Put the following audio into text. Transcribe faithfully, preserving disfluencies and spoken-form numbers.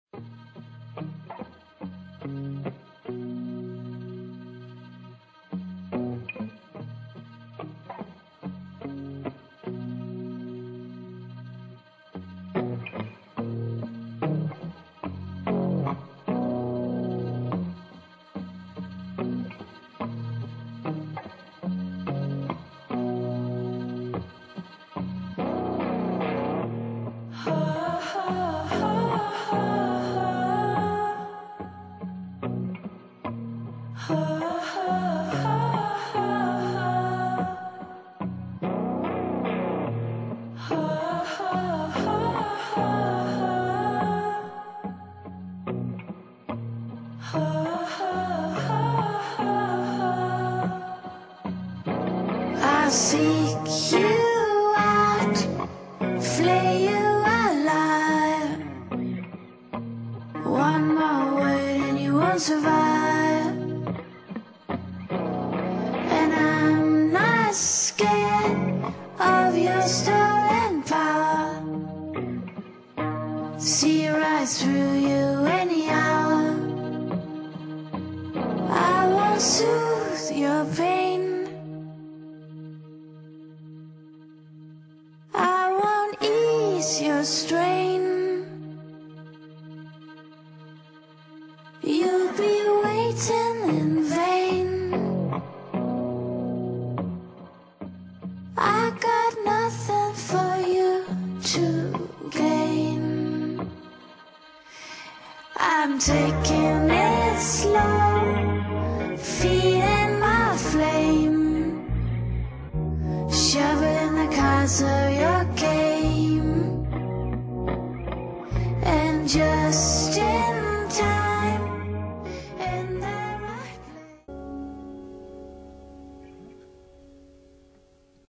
I'll seek you out, flay you alive. One more word and you won't survive. And I'm not scared of your stolen power. See right through you any hour. I won't soothe your pain. I won't ease your strain. You'll be waiting in vain. I got nothing for you to gain. I'm taking it slow, feeding my flame, shoveling the cards of your game. And just in